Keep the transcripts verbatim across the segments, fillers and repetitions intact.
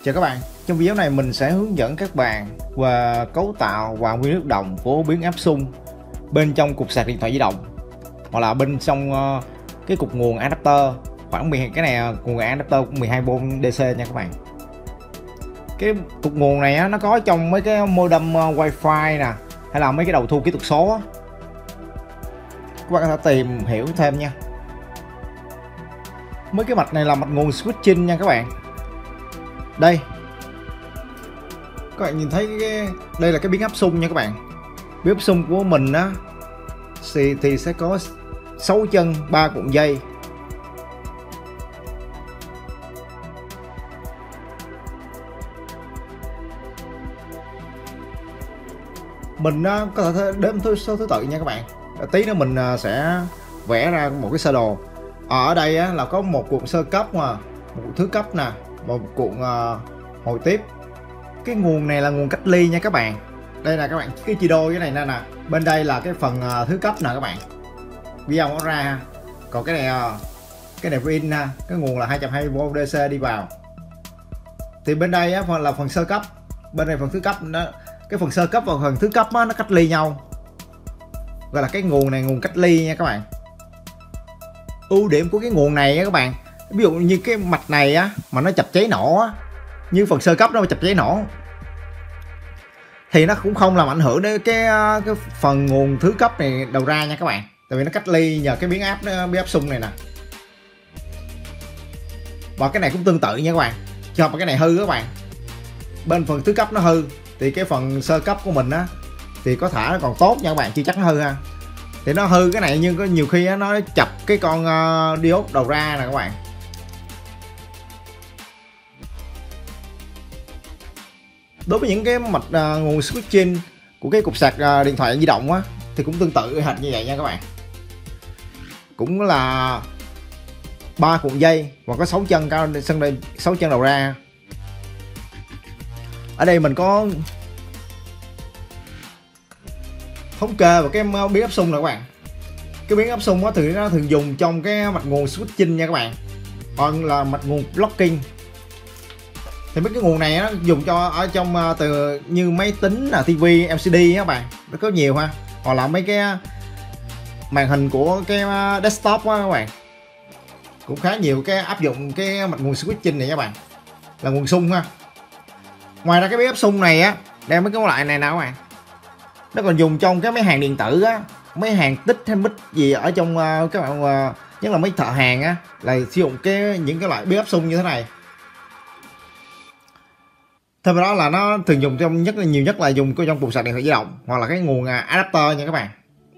Chào các bạn, trong video này mình sẽ hướng dẫn các bạn về cấu tạo và nguyên nước đồng của biến áp xung bên trong cục sạc điện thoại di động, hoặc là bên trong uh, cái cục nguồn adapter. Khoảng mười cái này nguồn adapter cũng mười hai vôn đê xê nha các bạn. Cái cục nguồn này á, nó có trong mấy cái modem uh, wifi nè, hay là mấy cái đầu thu kỹ thuật số á. Các bạn có thể tìm hiểu thêm nha. Mấy cái mạch này là mạch nguồn switching nha các bạn. Đây, các bạn nhìn thấy cái đây là cái biến áp xung nha các bạn. Biến áp xung của mình á thì, thì sẽ có sáu chân, ba cuộn dây. Mình á, có thể đếm thứ số thứ tự nha các bạn. Tí nữa mình sẽ vẽ ra một cái sơ đồ. Ở đây á, là có một cuộn sơ cấp, mà một cuộn thứ cấp nè, một cuộn uh, hồi tiếp. Cái nguồn này là nguồn cách ly nha các bạn. Đây là các bạn cái chia đôi cái này nè nè. Bên đây là cái phần uh, thứ cấp nè các bạn. Video nó ra ha. Còn cái này uh, cái này in ha, cái nguồn là hai trăm hai mươi vôn đê xê đi vào. Thì bên đây á phần là phần sơ cấp, bên này phần thứ cấp. Nó cái phần sơ cấp và phần thứ cấp á, nó cách ly nhau. Gọi là cái nguồn này nguồn cách ly nha các bạn. Ưu điểm của cái nguồn này á các bạn, ví dụ như cái mạch này á mà nó chập cháy nổ á, như phần sơ cấp nó chập cháy nổ thì nó cũng không làm ảnh hưởng đến cái cái phần nguồn thứ cấp này đầu ra nha các bạn, tại vì nó cách ly nhờ cái biến áp biến áp xung này nè. Và cái này cũng tương tự nha các bạn. Cho mà cái này hư các bạn, bên phần thứ cấp nó hư thì cái phần sơ cấp của mình á thì có thả nó còn tốt nha các bạn, chưa chắc nó hư ha. Thì nó hư cái này nhưng có nhiều khi nó chập cái con uh, diode đầu ra nè các bạn. Đối với những cái mạch uh, nguồn switching của cái cục sạc uh, điện thoại di động á thì cũng tương tự hệt như vậy nha các bạn. Cũng là ba cuộn dây và có sáu chân cao sân đây, sáu chân đầu ra. Ở đây mình có thống kê và cái biến áp xung nè các bạn. Cái biến áp xung á thì nó thường dùng trong cái mạch nguồn switching nha các bạn, còn là mạch nguồn blocking. Thì mấy cái nguồn này nó dùng cho ở trong từ như máy tính là tivi, lờ xê đê các bạn, nó có nhiều ha, hoặc là mấy cái màn hình của cái desktop á các bạn, cũng khá nhiều cái áp dụng cái mạch nguồn switching này các bạn, là nguồn xung ha. Ngoài ra cái biến áp xung này á, đem mấy cái loại này nào các bạn, nó còn dùng trong cái mấy hàng điện tử á, mấy hàng tích hay mít gì ở trong uh, các bạn uh, nhất là mấy thợ hàng á, là sử dụng cái những cái loại biến áp xung như thế này. Thêm vào đó là nó thường dùng trong nhất là nhiều nhất là dùng trong cục sạc điện thoại di động hoặc là cái nguồn adapter nha các bạn.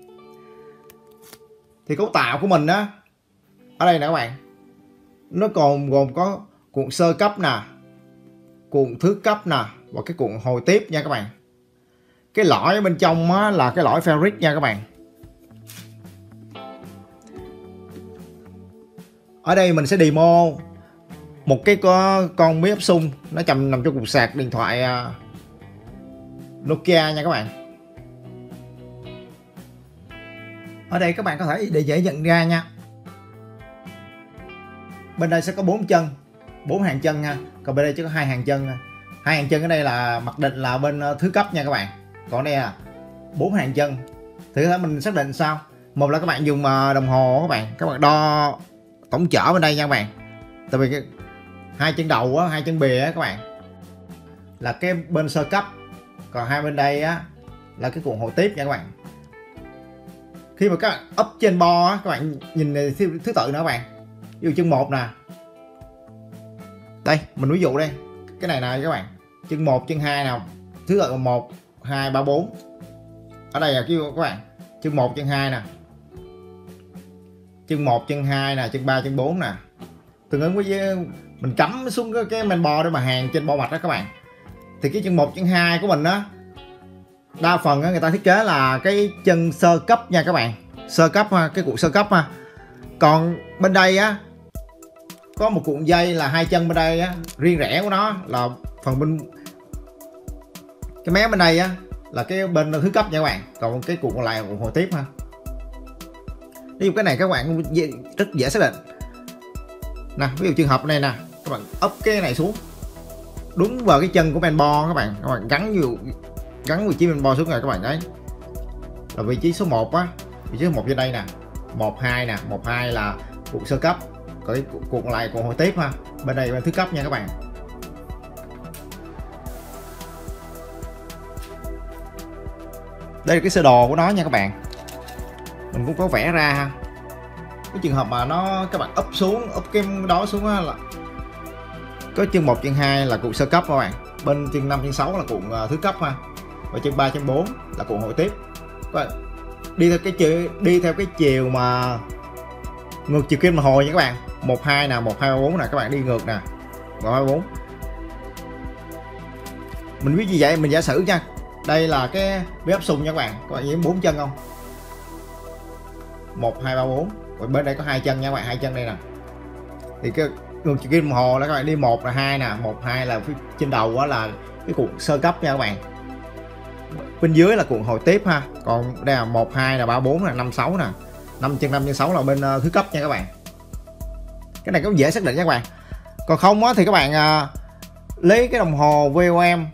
Thì cấu tạo của mình á ở đây nè các bạn, nó còn gồm có cuộn sơ cấp nè, cuộn thứ cấp nè và cái cuộn hồi tiếp nha các bạn. Cái lõi ở bên trong á, là cái lõi ferric nha các bạn. Ở đây mình sẽ demo một cái con biến áp xung nó chầm nằm trong cục sạc điện thoại Nokia nha các bạn. Ở đây các bạn có thể để dễ nhận ra nha. Bên đây sẽ có bốn chân, bốn hàng chân nha. Còn bên đây chỉ có hai hàng chân. Hai hàng chân ở đây là mặc định là bên thứ cấp nha các bạn. Còn đây là bốn hàng chân. Thì có mình xác định sao? Một là các bạn dùng đồng hồ các bạn, các bạn đo tổng chở bên đây nha các bạn. Tại vì cái hai chân đầu á, hai chân bìa á các bạn là cái bên sơ cấp, còn hai bên đây á là cái cuộn hồi tiếp nha các bạn. Khi mà các bạn úp trên bo á, các bạn nhìn thứ, thứ tự nữa các bạn. Ví dụ chân một nè. Đây, mình ví dụ đây. Cái này nè các bạn. Chân một, chân hai nào. Thứ tự là một, hai, ba, bốn. Ở đây là cái các bạn. Chân một, chân hai nè. Chân một, chân hai nè, chân ba, chân bốn nè. Tương ứng với mình cắm xuống cái, cái main board để mà hàng trên bo mạch đó các bạn. Thì cái chân một, chân hai của mình á, đa phần á, người ta thiết kế là cái chân sơ cấp nha các bạn. Sơ cấp ha, cái cuộn sơ cấp ha. Còn bên đây á có một cuộn dây là hai chân bên đây á, riêng rẽ của nó là phần bên cái mé bên đây á là cái bên thứ cấp nha các bạn. Còn cái cuộn còn lại là cuộn hồi tiếp ha. Ví dụ cái này các bạn rất dễ xác định nè. Ví dụ trường hợp này nè, các bạn úp cái này xuống đúng vào cái chân của mainboard các bạn. Các bạn gắn vô gắn vị trí mainboard xuống rồi các bạn thấy là vị trí số một á, vị trí số một trên đây nè, một hai nè, một hai là cuộn sơ cấp, còn cái cuộn còn lại cuộn hồi tiếp ha. Bên đây bên thứ cấp nha các bạn. Đây là cái sơ đồ của nó nha các bạn. Mình cũng có vẽ ra ha. Cái trường hợp mà nó các bạn úp xuống, úp cái đó xuống á, là có chân một chân hai là cuộn sơ cấp các bạn, bên chân năm chân sáu là cuộn uh, thứ cấp ha, và chân ba chân bốn là cuộn hồi tiếp. Các bạn đi theo cái chiều đi theo cái chiều mà ngược chiều kim đồng hồ nha các bạn. một hai nè, một hai ba bốn nè, các bạn đi ngược nè, một hai ba bốn. Mình biết gì vậy, mình giả sử nha. Đây là cái bí áp xung nha các bạn. Các bạn nhìn bốn chân không? một hai ba bốn. Rồi bên đây có hai chân nha các bạn, hai chân đây nè. Thì cái ngược chiều kim đồng hồ là các bạn đi một là hai nè, một hai là phía trên đầu đó là cái cuộn sơ cấp nha các bạn. Bên dưới là cuộn hồi tiếp ha. Còn đây là một hai là ba bốn là năm sáu nè. năm chân năm chân sáu là bên uh, thứ cấp nha các bạn. Cái này cũng dễ xác định nha các bạn. Còn không á thì các bạn uh, lấy cái đồng hồ vê o em.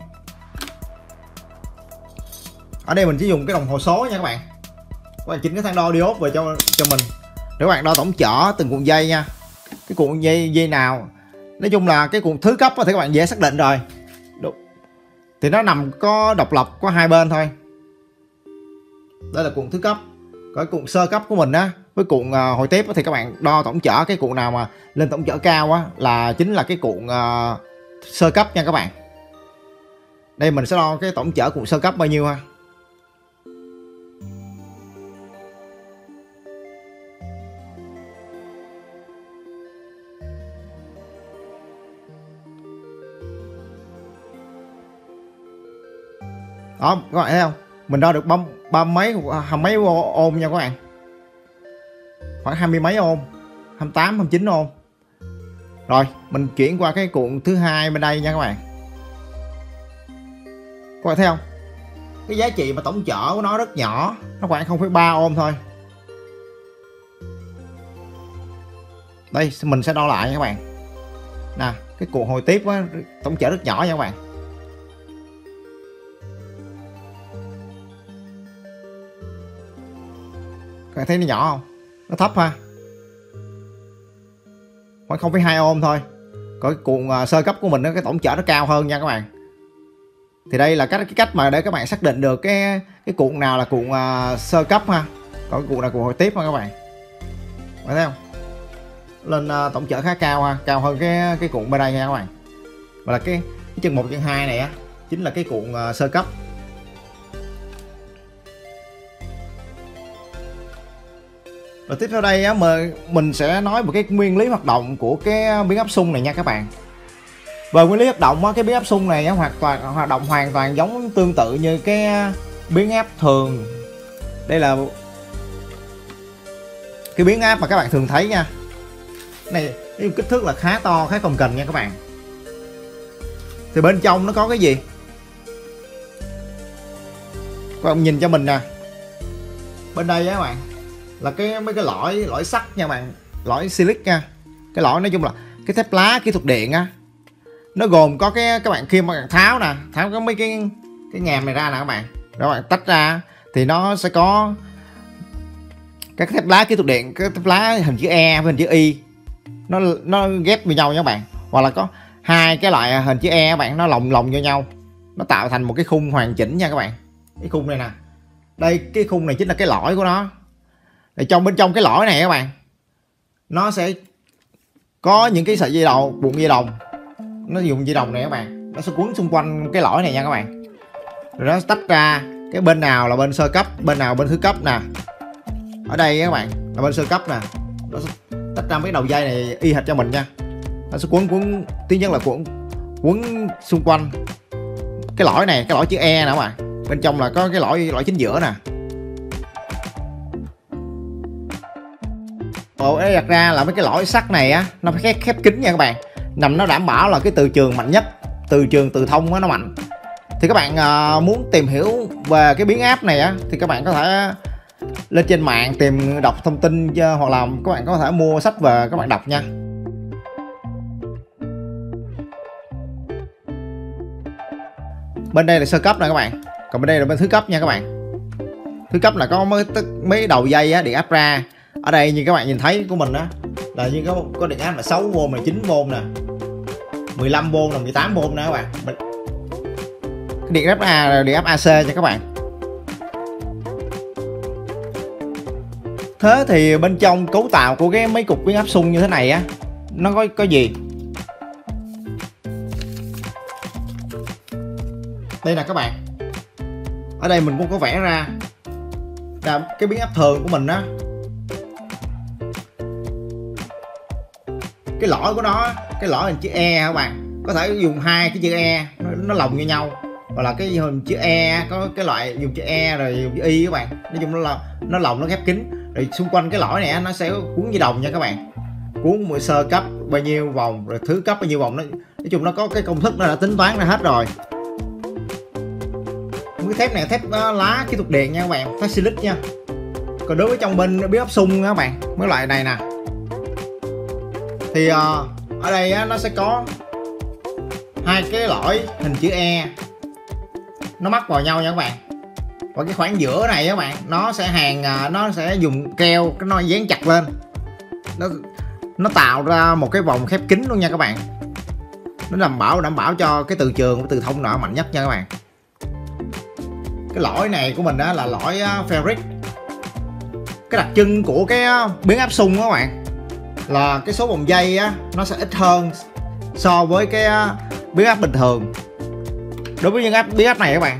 Ở đây mình chỉ dùng cái đồng hồ số nha các bạn. Các bạn chỉnh cái thang đo diode về cho cho mình để các bạn đo tổng chở từng cuộn dây nha. Cái cuộn dây dây nào, nói chung là cái cuộn thứ cấp thì các bạn dễ xác định rồi. Đúng. Thì nó nằm có độc lập có hai bên thôi. Đây là cuộn thứ cấp. Còn cuộn sơ cấp của mình á với cuộn uh, hồi tiếp thì các bạn đo tổng chở cái cuộn nào mà lên tổng chở cao á là chính là cái cuộn uh, sơ cấp nha các bạn. Đây mình sẽ đo cái tổng chở cuộn sơ cấp bao nhiêu ha. Đó các bạn thấy không, mình đo được ba, ba mấy hai mấy ôm nha các bạn, khoảng hai mươi mấy ôm, hai mươi tám hai mươi chín ôm. Rồi mình chuyển qua cái cuộn thứ hai bên đây nha các bạn. Các bạn thấy không, cái giá trị mà tổng chở của nó rất nhỏ, nó khoảng không phẩy ba ôm thôi. Đây mình sẽ đo lại nha các bạn nè, cái cuộn hồi tiếp á, tổng chở rất nhỏ nha các bạn. Các bạn thấy nó nhỏ không? Nó thấp ha. Khoảng không phẩy hai ôm thôi. Còn cái cuộn uh, sơ cấp của mình nó cái tổng chở nó cao hơn nha các bạn. Thì đây là cách cái cách mà để các bạn xác định được cái cái cuộn nào là cuộn uh, sơ cấp ha. Còn cái cuộn nào cuộn hồi tiếp ha các bạn. Các bạn thấy không? Lên uh, tổng chở khá cao ha, cao hơn cái cái cuộn bên đây nha các bạn. Và là cái, cái chân một chân hai này á chính là cái cuộn uh, sơ cấp. Rồi tiếp theo đây á, mình sẽ nói một cái nguyên lý hoạt động của cái biến áp xung này nha các bạn. Về nguyên lý hoạt động á, cái biến áp xung này á, hoạt toàn hoạt động hoàn toàn giống tương tự như cái biến áp thường. Đây là cái biến áp mà các bạn thường thấy nha. Này cái kích thước là khá to, khá cồng kềnh nha các bạn. Thì bên trong nó có cái gì? Các bạn nhìn cho mình nè. Bên đây á các bạn là cái mấy cái lõi lõi sắt nha bạn, lõi silic nha. Cái lõi nói chung là cái thép lá kỹ thuật điện á, nó gồm có cái các bạn khi mà bạn tháo nè, tháo có mấy cái cái ngàm này ra nè các bạn, các bạn tách ra thì nó sẽ có các thép lá kỹ thuật điện, cái thép lá hình chữ E với hình chữ Y, nó nó ghép với nhau nha các bạn, hoặc là có hai cái loại hình chữ E các bạn, nó lồng lồng vô nhau, nó tạo thành một cái khung hoàn chỉnh nha các bạn. Cái khung này nè, đây cái khung này chính là cái lõi của nó. Ở trong bên trong cái lõi này các bạn, nó sẽ có những cái sợi dây đầu, cuộn dây đồng, nó dùng dây đồng này các bạn, nó sẽ quấn xung quanh cái lõi này nha các bạn. Rồi nó tách ra cái bên nào là bên sơ cấp, bên nào bên thứ cấp nè. Ở đây các bạn là bên sơ cấp nè, nó sẽ tách ra mấy đầu dây này y hệt cho mình nha. Nó sẽ quấn quấn thứ nhất là quấn quấn xung quanh cái lõi này, cái lõi chữ E nè các bạn. Bên trong là có cái lõi lõi chính giữa nè. Ồ, đây đặt ra là mấy cái lõi sắt này á, nó phải khép, khép kín nha các bạn, nằm nó đảm bảo là cái từ trường mạnh nhất, từ trường từ thông á, nó mạnh. Thì các bạn à, muốn tìm hiểu về cái biến áp này á thì các bạn có thể lên trên mạng tìm đọc thông tin, hoặc là các bạn có thể mua sách về các bạn đọc nha. Bên đây là sơ cấp nè các bạn, còn bên đây là bên thứ cấp nha các bạn. Thứ cấp là có mấy mấy đầu dây á, điện áp ra. Ở đây như các bạn nhìn thấy của mình á là như có có điện áp là sáu vôn, là chín vôn nè, mười lăm vôn, là mười tám vôn nè các bạn. Cái điện áp A là điện áp a xê nha các bạn. Thế thì bên trong cấu tạo của cái mấy cục biến áp xung như thế này á, nó có có gì? Đây nè các bạn. Ở đây mình cũng có vẽ ra là cái biến áp thường của mình á, cái lõi của nó, cái lõi hình chữ E các bạn, có thể dùng hai cái chữ E nó, nó lồng như nhau, hoặc là cái hình chữ E có cái loại dùng chữ E rồi dùng chữ Y các bạn. Nói chung nó là nó lồng, nó khép kín, rồi xung quanh cái lõi này nó sẽ cuốn dây đồng nha các bạn, cuốn mỗi sơ cấp bao nhiêu vòng, rồi thứ cấp bao nhiêu vòng. Nó nói chung nó có cái công thức nó đã tính toán ra hết rồi. Cái thép này thép lá kỹ thuật điện nha các bạn, thép silic nha. Còn đối với trong bên biến áp xung các bạn, mấy loại này nè, thì uh, ở đây á, nó sẽ có hai cái lõi hình chữ E nó mắc vào nhau nha các bạn. Và cái khoảng giữa này các bạn, nó sẽ hàng uh, nó sẽ dùng keo cái nó dán chặt lên, nó nó tạo ra một cái vòng khép kín luôn nha các bạn. Nó đảm bảo đảm bảo cho cái từ trường của từ thông nào mạnh nhất nha các bạn. Cái lõi này của mình đó là lõi uh, ferric. Cái đặc trưng của cái uh, biến áp xung đó các bạn là cái số vòng dây á, nó sẽ ít hơn so với cái uh, biến áp bình thường. Đối với những áp biến áp này các bạn,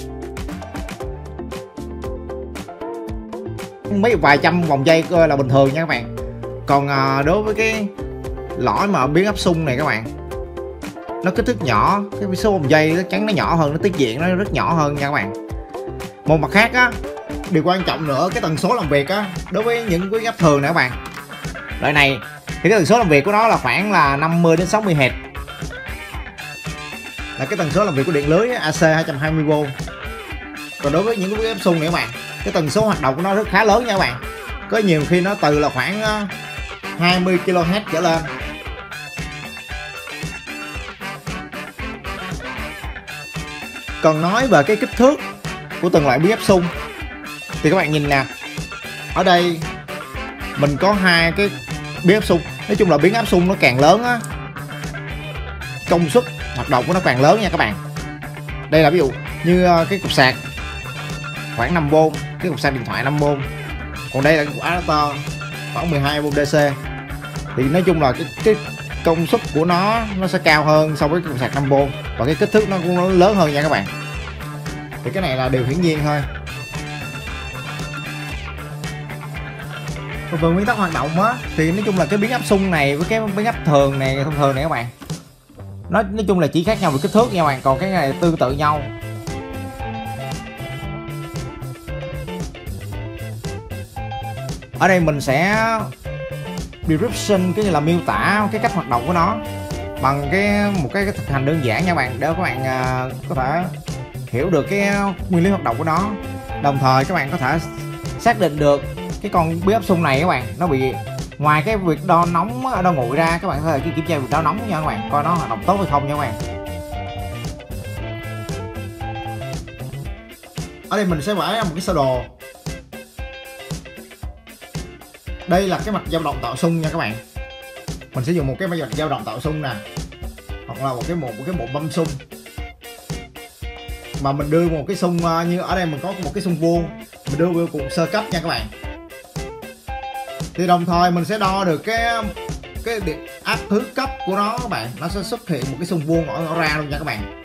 mấy vài trăm vòng dây là bình thường nha các bạn. Còn uh, đối với cái lõi mà biến áp xung này các bạn, nó kích thước nhỏ, cái số vòng dây nó chắn nó nhỏ hơn, nó tiết diện nó rất nhỏ hơn nha các bạn. Một mặt khác á, điều quan trọng nữa, cái tần số làm việc á, đối với những cái áp thường này các bạn, loại này thì cái tần số làm việc của nó là khoảng là năm mươi đến sáu mươi héc, là cái tần số làm việc của điện lưới a xê hai trăm hai mươi vôn. Còn đối với những cái áp xung này các bạn, cái tần số hoạt động của nó rất khá lớn nha các bạn, có nhiều khi nó từ là khoảng hai mươi ki lô héc trở lên. Còn nói về cái kích thước của từng loại biến áp xung thì các bạn nhìn nè, ở đây mình có hai cái biến áp xung. Nói chung là biến áp xung nó càng lớn á, công suất hoạt động của nó càng lớn nha các bạn. Đây là ví dụ như cái cục sạc khoảng năm vôn, cái cục sạc điện thoại năm vôn, còn đây là cái cục adapter khoảng mười hai vôn đê xê. Thì nói chung là cái, cái công suất của nó nó sẽ cao hơn so với cái cục sạc năm vôn, và cái kích thước nó cũng lớn hơn nha các bạn. Thì cái này là điều hiển nhiên thôi. Về nguyên tắc hoạt động á, thì nói chung là cái biến áp xung này với cái biến áp thường này, thông thường này các bạn, nó nói chung là chỉ khác nhau về kích thước nha các bạn, còn cái này tương tự nhau. Ở đây mình sẽ description, cái là miêu tả cái cách hoạt động của nó bằng cái một cái, cái thực hành đơn giản nha các bạn, để các bạn uh, có thể hiểu được cái nguyên lý hoạt động của nó. Đồng thời các bạn có thể xác định được cái con biến áp xung này các bạn, nó bị ngoài cái việc đo nóng đo nguội ra, các bạn có thể kiểm tra việc đo nóng nha các bạn, coi nó hoạt động tốt hay không nha các bạn. Ở đây mình sẽ vẽ ra một cái sơ đồ. Đây là cái mặt dao động tạo xung nha các bạn. Mình sẽ dùng một cái mặt dao động tạo xung nè, hoặc là một cái một, một cái bộ băm xung, mà mình đưa một cái xung như ở đây mình có một cái xung vuông, mình đưa vào cùng sơ cấp nha các bạn. Thì đồng thời mình sẽ đo được cái cái điện áp thứ cấp của nó các bạn, nó sẽ xuất hiện một cái xung vuông ở, ở ra luôn nha các bạn.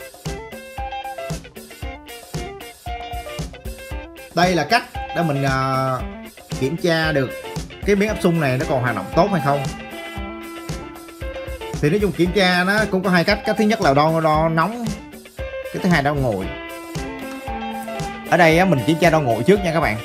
Đây là cách để mình uh, kiểm tra được cái biến áp xung này nó còn hoạt động tốt hay không. Thì nói chung kiểm tra nó cũng có hai cách. Cách thứ nhất là đo đo nóng, cái thứ hai đo nguội. Ở đây á, mình kiểm tra đo nguội trước nha các bạn.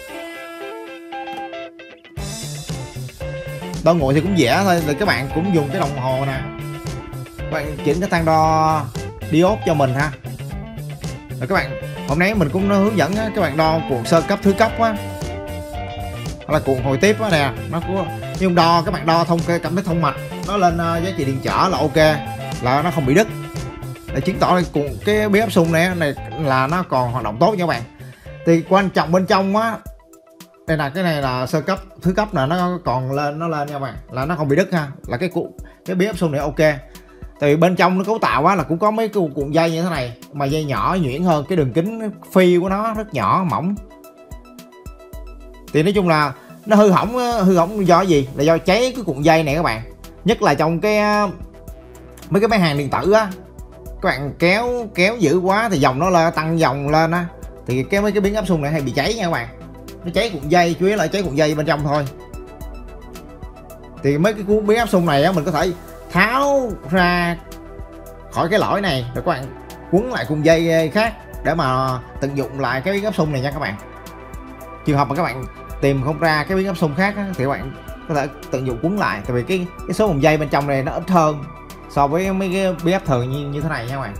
Đo nguội thì cũng dễ thôi, là các bạn cũng dùng cái đồng hồ nè, các bạn chỉnh cái thang đo diode cho mình ha. Rồi các bạn, hôm nay mình cũng hướng dẫn các bạn đo cuộn sơ cấp thứ cấp á, hoặc là cuộn hồi tiếp á nè, nó cũng nhưng đo các bạn đo thông cảm thấy thông mạch, nó lên uh, giá trị điện trở là ok, là nó không bị đứt. để chứng tỏ là cùng cái biến áp xung này này là nó còn hoạt động tốt nha các bạn. Thì quan trọng bên trong á, đây là cái này là sơ cấp, thứ cấp là nó còn lên, nó lên nha các bạn, là nó không bị đứt ha, là cái cuộn cái biến áp xung này ok. Tại vì bên trong nó cấu tạo á là cũng có mấy cái cuộn dây như thế này, mà dây nhỏ nhuyễn hơn, cái đường kính phi của nó rất nhỏ mỏng. Thì nói chung là nó hư hỏng, hư hỏng do gì? Là do cháy cái cuộn dây này các bạn. Nhất là trong cái mấy cái máy hàng điện tử á, các bạn kéo kéo dữ quá thì dòng nó lên, tăng dòng lên á, thì cái mấy cái biến áp xung này hay bị cháy nha các bạn. Nó cháy cuộn dây, chủ yếu là cháy cuộn dây bên trong thôi. Thì mấy cái cuốn biến áp xung này á, mình có thể tháo ra khỏi cái lỗi này rồi các bạn quấn lại cuộn dây khác để mà tận dụng lại cái biến áp xung này nha các bạn. Trường hợp mà các bạn tìm không ra cái biến áp xung khác á, thì các bạn có thể tận dụng quấn lại, tại vì cái cái số cuộn dây bên trong này nó ít hơn so với mấy cái biến áp thường như, như thế này nha các bạn.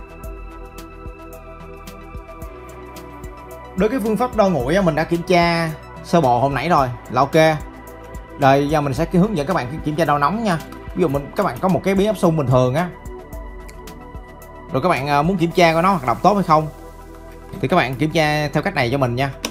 Đối với phương pháp đo nguội á, mình đã kiểm tra sơ bộ hôm nãy rồi là ok. Rồi giờ mình sẽ hướng dẫn các bạn kiểm tra đo nóng nha. Ví dụ mình các bạn có một cái biến áp xung bình thường á, rồi các bạn muốn kiểm tra coi nó hoạt động tốt hay không, thì các bạn kiểm tra theo cách này cho mình nha.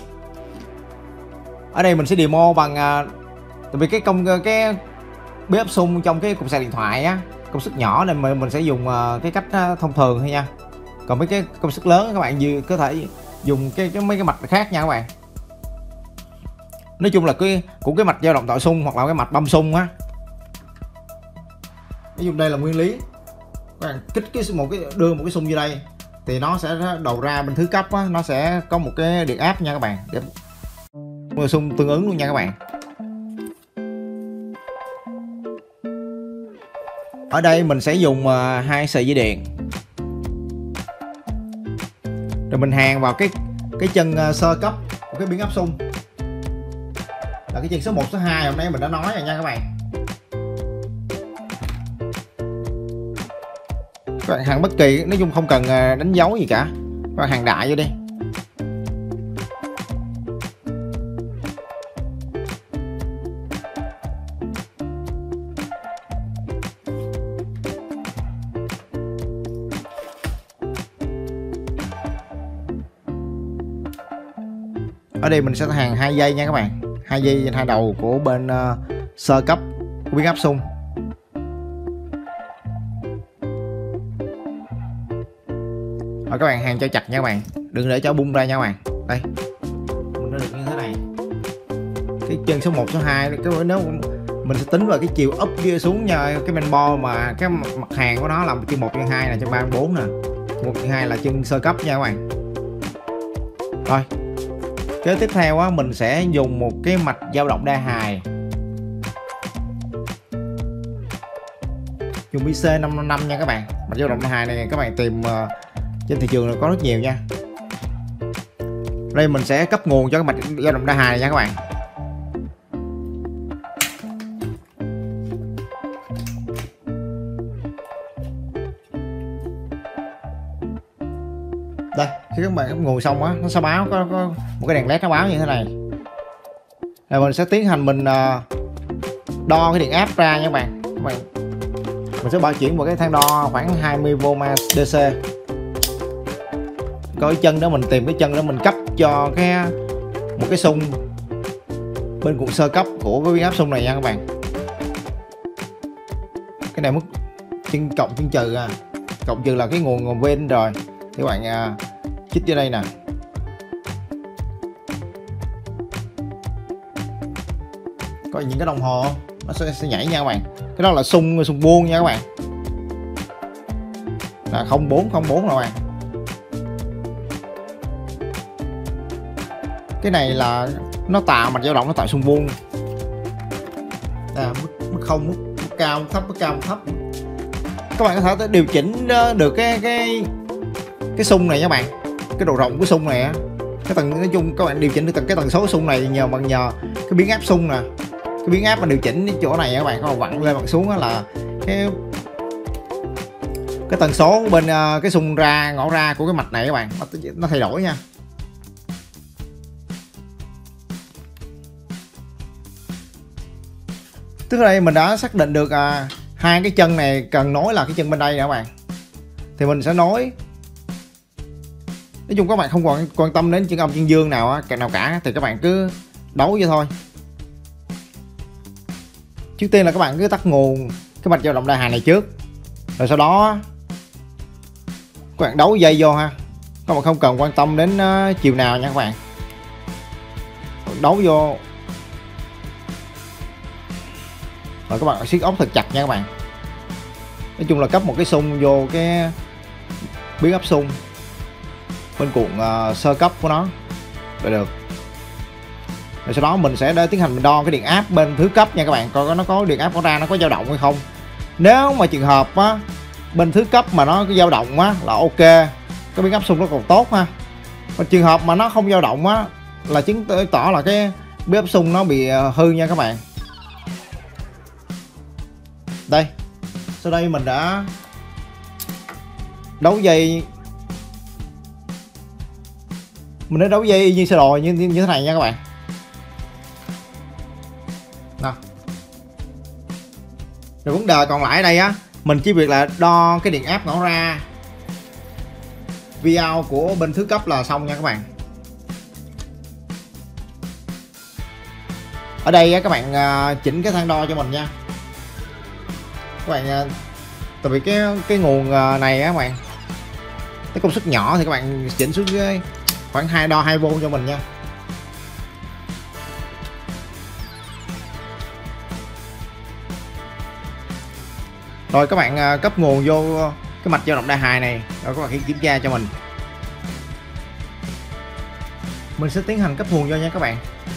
Ở đây mình sẽ demo bằng, tại vì cái công cái biến áp xung trong cái cục sạc điện thoại á công suất nhỏ nên mình mình sẽ dùng cái cách thông thường thôi nha. Còn mấy cái công suất lớn các bạn như có thể dùng cái, cái mấy cái mạch khác nha các bạn. Nói chung là cái cũng cái mạch dao động tạo xung hoặc là cái mạch băm xung á. Ví dụ đây là nguyên lý, các bạn kích cái một cái đưa một cái xung vô đây thì nó sẽ đầu ra bên thứ cấp á, nó sẽ có một cái điện áp nha các bạn, để xung tương ứng luôn nha các bạn. Ở đây mình sẽ dùng uh, hai sợi dây điện, rồi mình hàn vào cái cái chân uh, sơ cấp của cái biến áp xung, là cái chân số một, số hai hôm nay mình đã nói rồi nha các bạn. Các bạn hàn bất kỳ, nói chung không cần đánh dấu gì cả, các bạn hàn đại vô đi. Ở đây mình sẽ hàn hai dây nha các bạn, hai dây trên hai đầu của bên uh, sơ cấp của biến áp xung. Rồi các bạn hàn cho chặt nha các bạn, đừng để cho bung ra nha các bạn. Đây nó được như thế này, cái chân số một, số hai, cái nếu mình sẽ tính vào cái chiều up kia xuống nha, cái main board mà cái mặt hàng của nó là chân một, chân hai là chân ba, chân bốn nè, một, chân hai là chân sơ cấp nha các bạn. Rồi kế tiếp theo á, mình sẽ dùng một cái mạch dao động đa hài, dùng i xê năm năm năm nha các bạn. Mạch dao động đa hài này các bạn tìm uh, trên thị trường là có rất nhiều nha. Đây mình sẽ cấp nguồn cho cái mạch dao động đa hài này nha các bạn. Đây, khi các bạn cấp nguồn xong á, nó sẽ báo có, có một cái đèn led nó báo như thế này. Rồi mình sẽ tiến hành mình uh, đo cái điện áp ra nha các bạn. Các bạn mình sẽ bảo chuyển vào cái thang đo khoảng hai mươi vôn đê xê. Có cái chân đó mình tìm cái chân đó mình cấp cho cái một cái xung bên cuộn sơ cấp của cái biến áp xung này nha các bạn. Cái này mức chân cộng chân trừ à, cộng trừ là cái nguồn nguồn ven rồi thì các bạn à, chích vô đây nè. Có những cái đồng hồ nó sẽ, sẽ nhảy nha các bạn, cái đó là xung xung buông nha các bạn, là không bốn không bốn rồi bạn. Cái này là nó tạo mạch dao động, nó tạo xung buông à, mức, mức không, mức, mức cao, mức thấp, mức cao, mức thấp. Các bạn có thể điều chỉnh được cái cái cái xung này nha các bạn, cái độ rộng của xung này á, cái tầng nói chung các bạn điều chỉnh được từng cái tần số xung này nhờ bằng nhờ cái biến áp xung nè. Cái biến áp mà điều chỉnh cái chỗ này các bạn, có vặn lên vặn xuống là cái cái tần số bên uh, cái xung ra ngõ ra của cái mạch này các bạn, nó, nó thay đổi nha. Tức là đây mình đã xác định được uh, hai cái chân này cần nối là cái chân bên đây nè các bạn. thì mình sẽ nối. Nói chung các bạn không còn quan tâm đến chân âm chân dương nào á, nào cả, thì các bạn cứ đấu vậy thôi. Trước tiên là các bạn cứ tắt nguồn cái mạch dao động đa hài này trước, rồi sau đó các bạn đấu dây vô ha. Các bạn không cần quan tâm đến uh, chiều nào nha các bạn. Đấu vô rồi các bạn siết ốc thật chặt nha các bạn. Nói chung là cấp một cái xung vô cái biến áp xung bên cuộn uh, sơ cấp của nó là được. Rồi sau đó mình sẽ để tiến hành mình đo cái điện áp bên thứ cấp nha các bạn, coi nó có điện áp có ra nó có dao động hay không. Nếu mà trường hợp á, bên thứ cấp mà nó cái dao động á là ok, cái biến áp xung nó còn tốt ha. Còn trường hợp mà nó không dao động á là chứng tỏ là cái biến áp xung nó bị hư nha các bạn. Đây, sau đây mình đã đấu dây, mình đã đấu dây như sơ đồ như, như thế này nha các bạn. Nào. Rồi vấn đề còn lại ở đây á, mình chỉ việc là đo cái điện áp ngõ ra Vout của bên thứ cấp là xong nha các bạn. Ở đây á, các bạn chỉnh cái thang đo cho mình nha các bạn. Tại vì cái cái nguồn này á các bạn, cái công suất nhỏ thì các bạn chỉnh xuống cái khoảng hai đo hai vôn cho mình nha. Rồi các bạn cấp nguồn vô cái mạch dao động đa hài này, rồi các bạn hãy kiểm tra cho mình. Mình sẽ tiến hành cấp nguồn vô nha các bạn.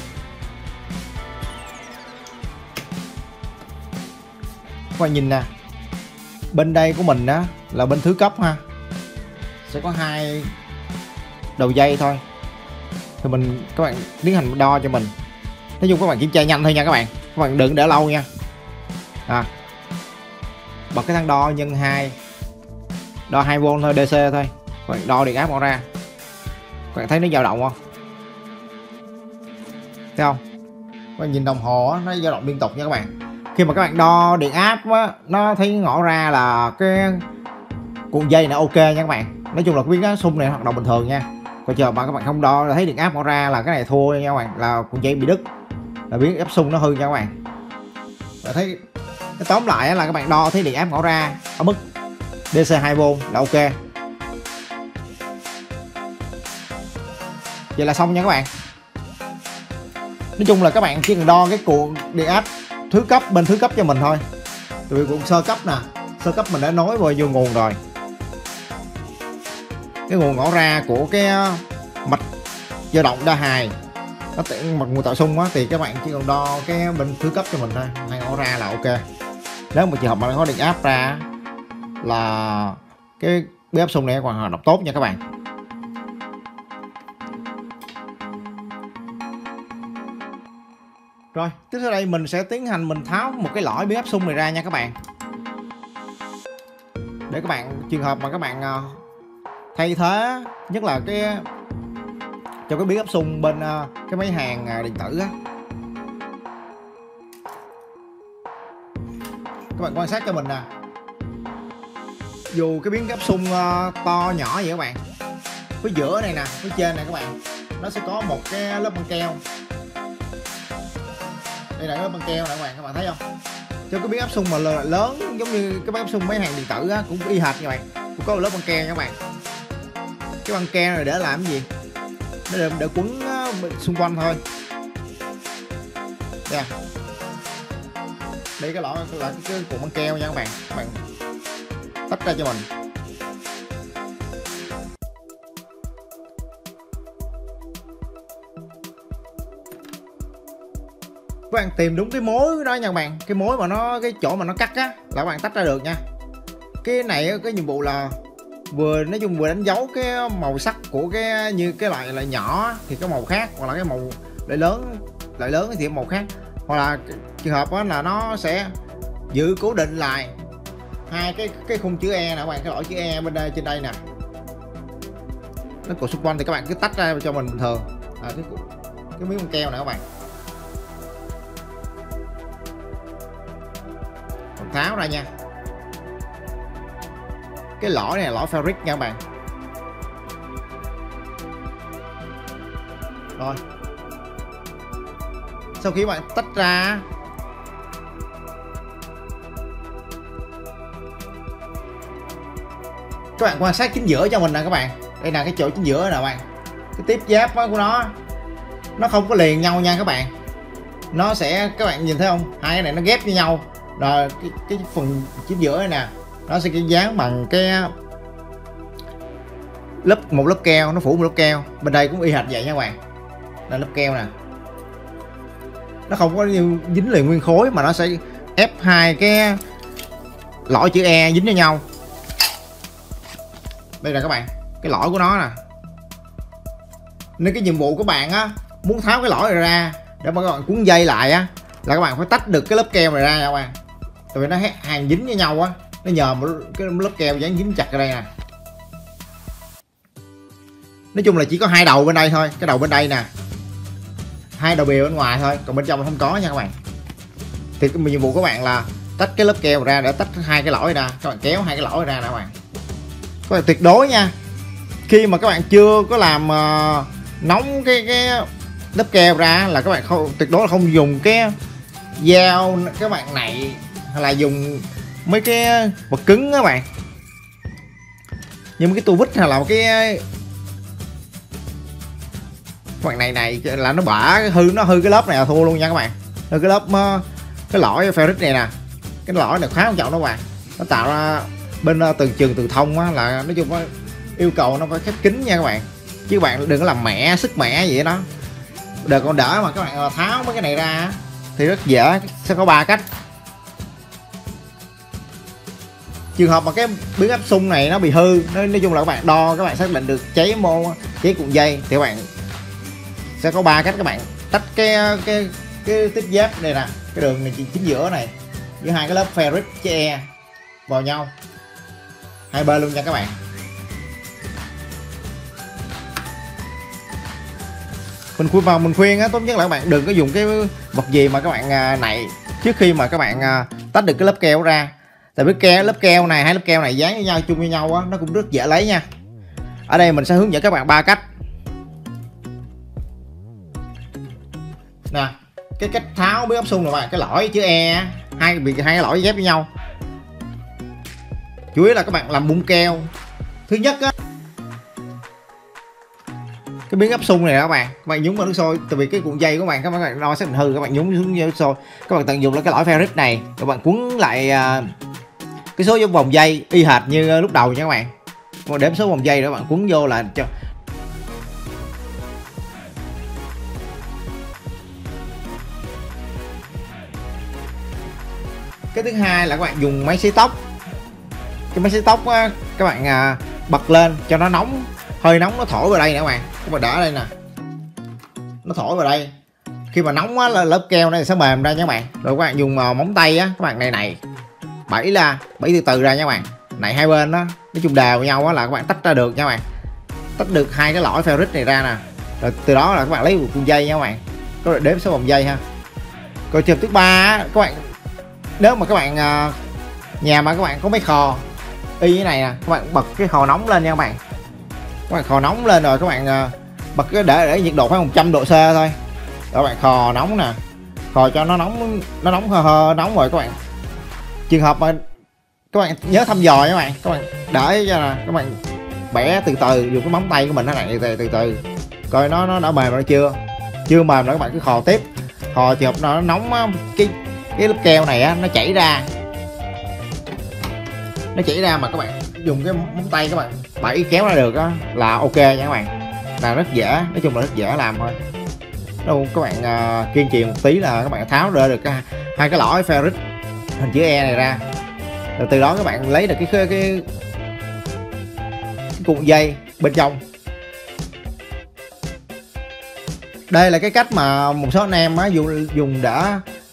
Các bạn nhìn nè, bên đây của mình đó là bên thứ cấp ha, sẽ có hai đầu dây thôi, thì mình các bạn tiến hành đo cho mình. Nói chung các bạn kiểm tra nhanh thôi nha các bạn, các bạn đừng để lâu nha. À, bật cái thang đo nhân hai, đo hai vôn thôi, đê xê thôi, các bạn đo điện áp bỏ ra. Các bạn thấy nó dao động không? Thấy không? Các bạn nhìn đồng hồ á, nó dao động liên tục nha các bạn. Khi mà các bạn đo điện áp á, nó thấy ngõ ra là cái cuộn dây này ok nha các bạn. Nói chung là cái biến áp xung này hoạt động bình thường nha. Còn chờ mà các bạn không đo là thấy điện áp ngõ ra là cái này thua nha các bạn, là cuộn dây bị đứt, là biến áp xung nó hư nha các bạn. Bạn thấy cái tóm lại là các bạn đo thấy điện áp ngõ ra ở mức đê xê hai vôn là ok. Vậy là xong nha các bạn. Nói chung là các bạn chỉ cần đo cái cuộn điện áp thứ cấp bên thứ cấp cho mình thôi. Tại vì cuộn sơ cấp nè, sơ cấp mình đã nối vào vô nguồn rồi. Cái nguồn ngõ ra của cái mạch dao động đa hài, nó tiện mạch nguồn tạo xung á, thì các bạn chỉ cần đo cái bên thứ cấp cho mình thôi, hai ngõ ra là ok. Nếu một trường hợp mà có điện áp ra là cái biến áp xung này còn hoạt động tốt nha các bạn. Rồi, tiếp theo đây mình sẽ tiến hành mình tháo một cái lõi biến áp xung này ra nha các bạn. Để các bạn trường hợp mà các bạn thay thế, nhất là cái cho cái biến áp xung bên cái máy hàng điện tử á. Các bạn quan sát cho mình nè. Dù cái biến áp xung to nhỏ vậy các bạn, phía giữa này nè, phía trên này các bạn, nó sẽ có một cái lớp băng keo. Đây là cái lớp băng keo này các bạn, các bạn thấy không? Cho cái biến áp xung mà lớn giống như cái biến áp xung máy hàng điện tử á, cũng y hệt các bạn, cũng có một lớp băng keo nha các bạn. Cái băng keo này để làm cái gì? Nó để, để quấn xung quanh thôi. Đây, đây cái lõi là cái, cái cuộn băng keo nha các bạn. Các bạn tách ra cho mình. Các bạn tìm đúng cái mối đó nha các bạn, cái mối mà nó cái chỗ mà nó cắt á là các bạn tách ra được nha. Cái này cái nhiệm vụ là vừa nói chung vừa đánh dấu cái màu sắc của cái như cái loại loại nhỏ thì có màu khác, hoặc là cái màu loại lớn loại lớn thì màu khác, hoặc là trường hợp đó là nó sẽ giữ cố định lại hai cái cái khung chữ E nè các bạn, cái lõi chữ E bên đây trên đây nè, nó cột xung quanh thì các bạn cứ tách ra cho mình bình thường. À, cái cái miếng băng keo này các bạn tháo ra nha. cái lõi này là lõi ferric nha các bạn. Rồi sau khi bạn tách ra, các bạn quan sát chính giữa cho mình nè các bạn. Đây là cái chỗ chính giữa nè các bạn, cái tiếp giáp của nó nó không có liền nhau nha các bạn. Nó sẽ, các bạn nhìn thấy không, hai cái này nó ghép với nhau rồi cái, cái phần chính giữa này nè nó sẽ cái dán bằng cái lớp, một lớp keo, nó phủ một lớp keo. Bên đây cũng y hệt vậy nha các bạn, là lớp keo nè, nó không có dính liền nguyên khối mà nó sẽ ép hai cái lõi chữ E dính với nhau. Đây là các bạn, cái lõi của nó nè. Nên cái nhiệm vụ của bạn á, muốn tháo cái lõi này ra để mà các bạn cuốn dây lại á, là các bạn phải tách được cái lớp keo này ra nha các bạn. Tại vì nó hàng dính với nhau á, nó nhờ một cái lớp keo dán dính chặt ở đây nè. Nói chung là chỉ có hai đầu bên đây thôi, cái đầu bên đây nè, hai đầu bìa bên ngoài thôi, còn bên trong không có nha các bạn. Thì cái nhiệm vụ của bạn là tách cái lớp keo ra để tách hai cái lõi ra, các bạn kéo hai cái lõi ra nè các bạn. Các bạn tuyệt đối nha, khi mà các bạn chưa có làm uh, nóng cái cái lớp keo ra là các bạn không, tuyệt đối là không dùng cái dao các bạn này, hay là dùng mấy cái vật cứng các bạn, như mấy cái tua vít hay là một cái các bạn này này là nó bả hư, nó hư cái lớp này là thua luôn nha các bạn. Hư cái lớp cái lõi ferric này nè, cái lõi này khá quan trọng đó các bạn. Nó tạo ra bên từng trường từ thông á, là nói chung á, yêu cầu nó phải khép kín nha các bạn, chứ các bạn đừng có làm mẻ sức mẻ vậy đó. Để còn đỡ mà các bạn tháo mấy cái này ra thì rất dễ, sẽ có ba cách. Trường hợp mà cái biến áp xung này nó bị hư, nói, nói chung là các bạn đo, các bạn xác định được cháy mô cháy cuộn dây thì các bạn sẽ có ba cách. Các bạn tách cái cái cái tiếp giáp đây nè, cái đường này chính giữa này với hai cái lớp ferric chữ E vào nhau hai bên luôn nha các bạn. Mình khuyên vào mình khuyên á, tốt nhất là các bạn đừng có dùng cái vật gì mà các bạn này trước khi mà các bạn tách được cái lớp keo ra. Tại vì keo, lớp keo này, hai lớp keo này dán với nhau chung với nhau á, nó cũng rất dễ lấy nha. Ở đây mình sẽ hướng dẫn các bạn ba cách nè. Cái cách tháo biến áp xung là bạn, cái lõi chữ E, hai bị hai cái lõi ghép với nhau. Chủ yếu là các bạn làm bung keo. Thứ nhất á, cái biến áp xung này các bạn, các bạn nhúng vào nước sôi. Tại vì cái cuộn dây của bạn các bạn đo xác định hư, các bạn nhúng xuống nước sôi, các bạn tận dụng là cái lõi ferric này, các bạn quấn lại uh, cái số vòng dây y hệt như lúc đầu nha các bạn. Còn đếm số vòng dây đó các bạn quấn vô là cho cái thứ hai là các bạn dùng máy sấy tóc. Cái máy sấy tóc á, các bạn à, bật lên cho nó nóng, hơi nóng nó thổi vào đây nè các bạn. Các bạn đỡ đây nè, nó thổi vào đây. Khi mà nóng á, là lớp keo này sẽ mềm ra nha các bạn. Rồi các bạn dùng uh, móng tay á, các bạn này này bẫy ra, bẫy từ từ ra nha các bạn. Này hai bên đó nói chung đều với nhau á, là các bạn tách ra được nha các bạn. Tách được hai cái lõi ferric này ra nè. Rồi từ đó là các bạn lấy một cuộn dây nha các bạn. Các bạn đếm số vòng dây ha. Rồi trường thứ ba á, các bạn nếu mà các bạn uh, nhà mà các bạn có mấy khò y như này nè, các bạn bật cái khò nóng lên nha các bạn. Các bạn khò nóng lên rồi các bạn uh, bật cái để để nhiệt độ khoảng một trăm độ C thôi. Rồi các bạn khò nóng nè, khò cho nó nóng, nó nóng hơ hơ nóng rồi các bạn. Trường hợp mà các bạn nhớ thăm dò nha các bạn, các bạn để cho nè, các bạn bẻ từ từ dùng cái móng tay của mình thế này từ từ từ coi nó nó đã mềm rồi chưa. Chưa mềm nữa các bạn cứ khò tiếp. Khò trường hợp nó nóng cái cái lớp keo này á, nó chảy ra, nó chảy ra mà các bạn dùng cái móng tay các bạn bẫy kéo ra được á là ok nha các bạn. Là rất dễ, nói chung là rất dễ làm thôi. Đâu các bạn uh, kiên trì một tí là các bạn tháo ra được cái, hai cái lõi ferric hình chữ E này ra. Rồi từ đó các bạn lấy được cái cái, cái, cái cuộn dây bên trong. Đây là cái cách mà một số anh em á, dùng dùng để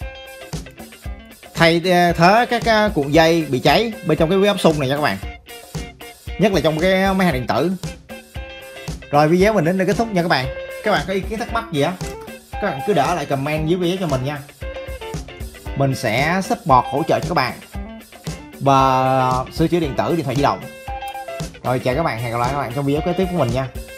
thay thế các cuộn dây bị cháy bên trong cái biến áp xung này nha các bạn, nhất là trong cái máy hàng điện tử. Rồi video mình đến đây kết thúc nha các bạn. Các bạn có ý kiến thắc mắc gì á, các bạn cứ để lại comment dưới video cho mình nha. Mình sẽ support hỗ trợ cho các bạn và sửa chữa điện tử, điện thoại di động. Rồi chào các bạn, hẹn gặp lại các bạn trong video kế tiếp của mình nha.